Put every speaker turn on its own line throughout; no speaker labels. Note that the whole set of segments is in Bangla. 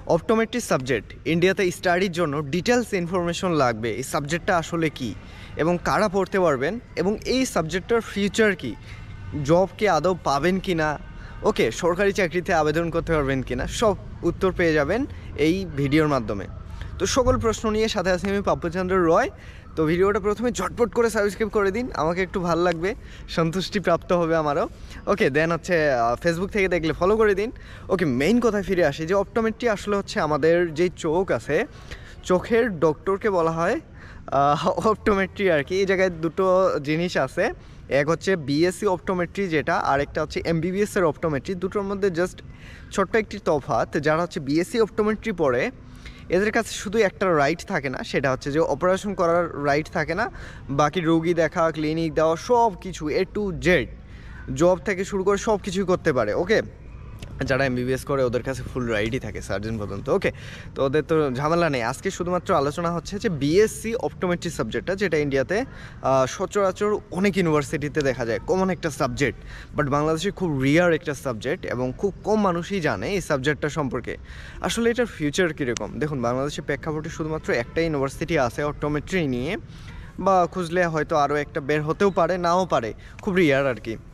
অপটোমেট্রি সাবজেক্ট ইন্ডিয়াতে স্টাডির জন্য ডিটেলস ইনফরমেশন লাগবে। এই সাবজেক্টটা আসলে কি এবং কারা পড়তে পারবেন এবং এই সাবজেক্টটার ফিউচার কি, জব কি আদৌ পাবেন কি না, ওকে সরকারি চাকরিতে আবেদন করতে পারবেন কি না, সব উত্তর পেয়ে যাবেন এই ভিডিওর মাধ্যমে। তো সকল প্রশ্ন নিয়ে সাথে আছি আমি পাপ্পু চন্দ্র রয়। তো ভিডিওটা প্রথমে ঝটপট করে সাবস্ক্রাইব করে দিন, আমাকে একটু ভালো লাগবে, সন্তুষ্টি প্রাপ্ত হবে আমারও। ওকে দেন হচ্ছে ফেসবুক থেকে দেখলে ফলো করে দিন। ওকে মেইন কথায় ফিরে আসি যে অপটোমেট্রি আসলে হচ্ছে আমাদের যেই চোখ আছে, চোখের ডক্টরকে বলা হয় অপটোমেট্রি আর কি। এই জায়গায় দুটো জিনিস আছে, এক হচ্ছে বিএসসি অপটোমেট্রি যেটা, আর একটা হচ্ছে এমবিবিএসের অপটোমেট্রি। দুটোর মধ্যে জাস্ট ছোট্ট একটি তফাৎ। যারা হচ্ছে বিএসসি অপটোমেট্রি পড়ে এদের কাছে শুধু একটা রাইট থাকে না, সেটা হচ্ছে যে অপারেশন করার রাইট থাকে না, বাকি রোগী দেখা, ক্লিনিক দেওয়া, সব কিছু এ টু জেড, জব থেকে শুরু করে সব কিছুই করতে পারে। ওকে, যারা এমবিবিএস করে ওদের কাছে ফুল রাইটই থাকে সার্জন পর্যন্ত। ওকে, তো ওদের তো ঝামেলা নেই। আজকে শুধুমাত্র আলোচনা হচ্ছে যে বিএসসি অপটোমেট্রি সাবজেক্টটা, যেটা ইন্ডিয়াতে সচরাচর অনেক ইউনিভার্সিটিতে দেখা যায়, কমন একটা সাবজেক্ট, বাট বাংলাদেশে খুব রিয়ার একটা সাবজেক্ট এবং খুব কম মানুষই জানে এই সাবজেক্টটা সম্পর্কে। আসলে এটার ফিউচার কীরকম দেখুন, বাংলাদেশের প্রেক্ষাপটে শুধুমাত্র একটা ইউনিভার্সিটি আছে অপটোমেট্রি নিয়ে, বা খুঁজলে হয়তো আরও একটা বের হতেও পারে, নাও পারে, খুব রিয়ার আর কি।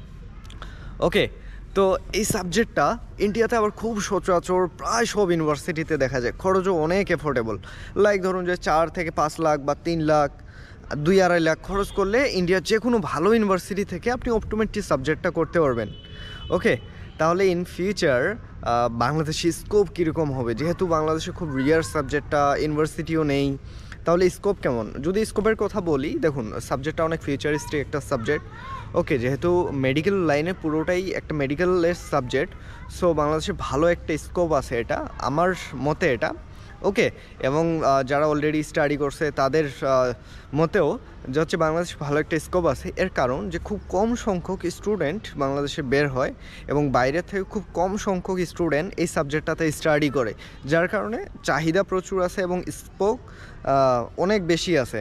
ওকে, তো এই সাবজেক্টটা ইন্ডিয়াতে আবার খুব সচরাচর প্রায় সব ইউনিভার্সিটিতে দেখা যায়, খরচও অনেক এফোর্ডেবল। লাইক ধরুন যে 4 থেকে 5 লাখ বা 3 লাখ, 2-2.5 লাখ খরচ করলে ইন্ডিয়ার যে কোনো ভালো ইউনিভার্সিটি থেকে আপনি অপটোমেট্রি সাবজেক্টটা করতে পারবেন। ওকে, তাহলে ইন ফিউচার বাংলাদেশি স্কোপ কীরকম হবে, যেহেতু বাংলাদেশে খুব রিয়ার সাবজেক্টটা, ইউনিভার্সিটিও নেই, তাহলে স্কোপ কেমন? যদি স্কোপের কথা বলি, দেখুন সাবজেক্টটা অনেক ফিউচারিস্টিক একটা সাবজেক্ট। ওকে, যেহেতু মেডিকেল লাইনে পুরোটাই একটা মেডিকেলের সাবজেক্ট, সো বাংলাদেশে ভালো একটা স্কোপ আছে, এটা আমার মতে এটা। ওকে, এবং যারা অলরেডি স্টাডি করছে তাদের মতেও যে হচ্ছে বাংলাদেশে ভালো একটা স্কোপ আছে। এর কারণ যে খুব কম সংখ্যক স্টুডেন্ট বাংলাদেশে বের হয় এবং বাইরের থেকে খুব কম সংখ্যক স্টুডেন্ট এই সাবজেক্টটাতে স্টাডি করে, যার কারণে চাহিদা প্রচুর আছে এবং স্কোপ অনেক বেশি আছে।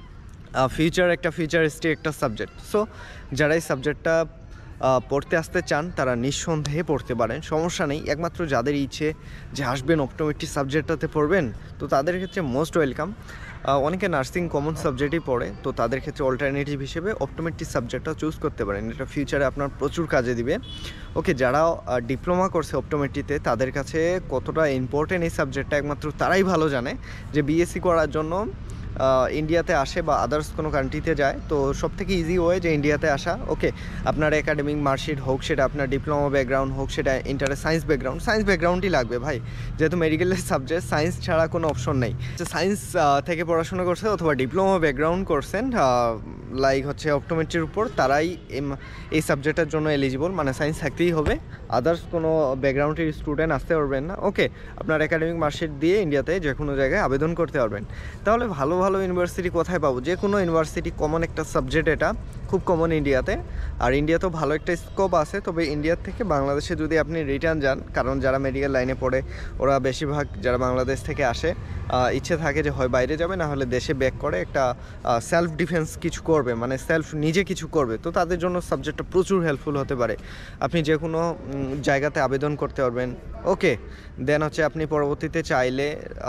ফিউচারিস্টিক একটা সাবজেক্ট। সো যারা এই সাবজেক্টটা পড়তে আসতে চান তারা নিঃসন্দেহে পড়তে পারেন, সমস্যা নেই। একমাত্র যাদের ইচ্ছে যে আসবেন অপটোমেট্রি সাবজেক্টটাতে পড়বেন, তো তাদের ক্ষেত্রে মোস্ট ওয়েলকাম। অনেকে নার্সিং কমন সাবজেক্টই পড়ে, তো তাদের ক্ষেত্রে অল্টারনেটিভ হিসেবে অপটোমেট্রি সাবজেক্টটা চুজ করতে পারেন, এটা ফিউচারে আপনার প্রচুর কাজে দিবে। ওকে, যারা ডিপ্লোমা করছে অপটোমেট্রিতে তাদের কাছে কতটা ইম্পর্টেন্ট এই সাবজেক্টটা একমাত্র তারাই ভালো জানে, যে বিএসসি করার জন্য ইন্ডিয়াতে আসে বা আদার্স কোনো কান্ট্রিতে যায়, তো সব থেকে ইজি ওয়ে যে ইন্ডিয়াতে আসা। ওকে, আপনার একাডেমিক মার্কশিট হোক, সেটা আপনার ডিপ্লোমা ব্যাকগ্রাউন্ড হোক, সেটা ইন্টারে সায়েন্স ব্যাকগ্রাউন্ডই লাগবে ভাই, যেহেতু মেডিকেলের সাবজেক্ট, সায়েন্স ছাড়া কোনো অপশন নেই। সায়েন্স থেকে পড়াশোনা করছে অথবা ডিপ্লোমা ব্যাকগ্রাউন্ড করছেন লাইক হচ্ছে অপটোমেট্রির উপর, তারাই এই সাবজেক্টের জন্য এলিজিবল, মানে সায়েন্স থাকতেই হবে, আদার্স কোনো ব্যাকগ্রাউন্ডের স্টুডেন্ট আসতে পারবেন না। ওকে, আপনার একাডেমিক মার্কশিট দিয়ে ইন্ডিয়াতে যে কোনো জায়গায় আবেদন করতে পারবেন। তাহলে ভালো ভালো ইউনিভার্সিটি কোথায় পাবো? যে কোনো ইউনিভার্সিটি, কমন একটা সাবজেক্ট, এটা খুব কমন ইন্ডিয়াতে, আর ইন্ডিয়াতেও ভালো একটা স্কোপ আছে। তবে ইন্ডিয়ার থেকে বাংলাদেশে যদি আপনি রিটার্ন যান, কারণ যারা মেডিকেল লাইনে পড়ে ওরা বেশিরভাগ যারা বাংলাদেশ থেকে আসে, ইচ্ছে থাকে যে হয় বাইরে যাবে, না হলে দেশে ব্যাক করে একটা সেলফ ডিফেন্স কিছু করবে, মানে নিজে কিছু করবে, তো তাদের জন্য সাবজেক্টটা প্রচুর হেল্পফুল হতে পারে। আপনি যে কোনো জায়গাতে আবেদন করতে পারবেন। ওকে, দেন হচ্ছে আপনি পরবর্তীতে চাইলে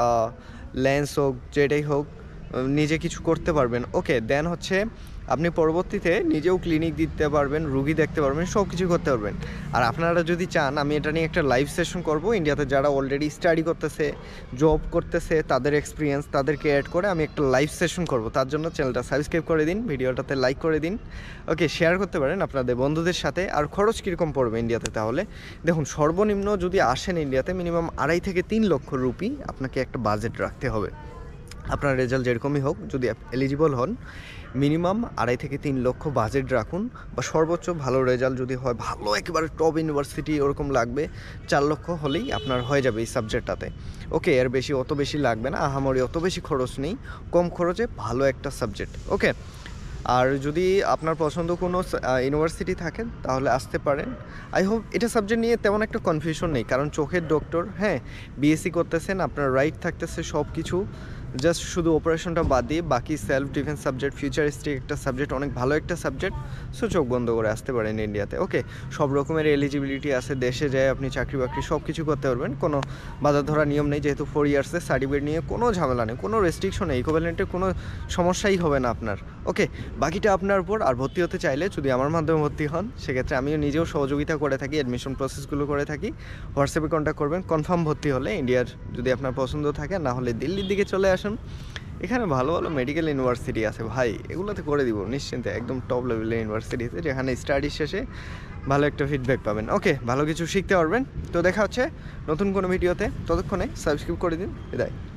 লেন্স হোক, যেটাই হোক, নিজে কিছু করতে পারবেন। ওকে, দেন হচ্ছে আপনি পরবর্তীতে নিজেও ক্লিনিক দিতে পারবেন, রুগী দেখতে পারবেন, সব কিছু করতে পারবেন। আর আপনারা যদি চান আমি এটা নিয়ে একটা লাইভ সেশন করব, ইন্ডিয়াতে যারা অলরেডি স্টাডি করতেছে, জব করতেছে, তাদের এক্সপিরিয়েন্স তাদেরকে অ্যাড করে আমি একটা লাইভ সেশন করব। তার জন্য চ্যানেলটা সাবস্ক্রাইব করে দিন, ভিডিওটাতে লাইক করে দিন। ওকে, শেয়ার করতে পারেন আপনাদের বন্ধুদের সাথে। আর খরচ কীরকম পড়বে ইন্ডিয়াতে? তাহলে দেখুন, সর্বনিম্ন যদি আসেন ইন্ডিয়াতে মিনিমাম 2.5 থেকে 3 লক্ষ রুপি আপনাকে একটা বাজেট রাখতে হবে। আপনার রেজাল্ট যেরকমই হোক, যদি এলিজিবল হন, মিনিমাম 2.5 থেকে 3 লক্ষ বাজেট রাখুন, বা সর্বোচ্চ ভালো রেজাল্ট যদি হয়, ভালো একেবারে টপ ইউনিভার্সিটি ওরকম লাগবে, 4 লক্ষ হলেই আপনার হয়ে যাবে এই সাবজেক্টটাতে। ওকে, এর বেশি অত বেশি লাগবে না, আহামরি অত বেশি খরচ নেই, কম খরচে ভালো একটা সাবজেক্ট। ওকে, আর যদি আপনার পছন্দ কোনো ইউনিভার্সিটি থাকেন তাহলে আসতে পারেন। আই হোপ এটা সাবজেক্ট নিয়ে তেমন একটা কনফিউশন নেই, কারণ চোখের ডক্টর, হ্যাঁ বিএসসি করতেছেন, আপনার রাইট থাকতেছে সব কিছু, জাস্ট শুধু অপারেশনটা বাদ দিয়ে বাকি সেলফ ডিফেন্স সাবজেক্ট, ফিউচারিস্টিক একটা সাবজেক্ট, অনেক ভালো একটা সাবজেক্ট। সো চোখ বন্ধ করে আসতে পারেন ইন্ডিয়াতে। ওকে, সব রকমের এলিজিবিলিটি আছে, দেশে যায় আপনি চাকরি বাকরি সব কিছু করতে পারবেন, কোনো বাধা ধরা নিয়ম নেই, যেহেতু 4 ইয়ার্সের সার্টিফিকেট নিয়ে কোনো ঝামেলা নেই, কোনো রেস্ট্রিকশন নেই, ইকুইভ্যালেন্টের কোনো সমস্যাই হবে না আপনার। ওকে, বাকিটা আপনার উপর। আর ভর্তি হতে চাইলে যদি আমার মাধ্যমে ভর্তি হন, সেক্ষেত্রে আমিও নিজেও সহযোগিতা করে থাকি, অ্যাডমিশন প্রসেসগুলো করে থাকি। হোয়াটসঅ্যাপে কন্ট্যাক্ট করবেন। কনফার্ম ভর্তি হলে ইন্ডিয়ার যদি আপনার পছন্দ থাকে, না হলে দিল্লির দিকে চলে আসুন। এখানে ভালো ভালো মেডিকেল ইউনিভার্সিটি আছে ভাই, এগুলোতে করে দিব নিশ্চিন্তে, একদম টপ লেভেলের ইউনিভার্সিটিতে, যেখানে স্টাডি শেষে ভালো একটা ফিডব্যাক পাবেন। ওকে, ভালো কিছু শিখতে পারবেন। তো দেখা হচ্ছে নতুন কোনো ভিডিওতে, ততক্ষণে সাবস্ক্রাইব করে দিন। বিদায়।